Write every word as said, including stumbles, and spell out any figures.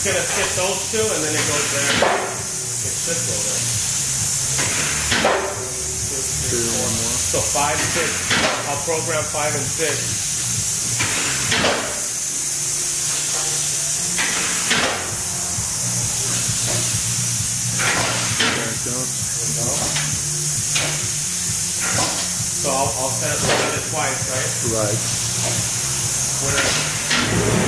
gonna skip those two, and then it goes there. It should go there. Two, three, four. So five, six. I'll program five and six. So I'll, I'll set it, set it twice, right? Right. Where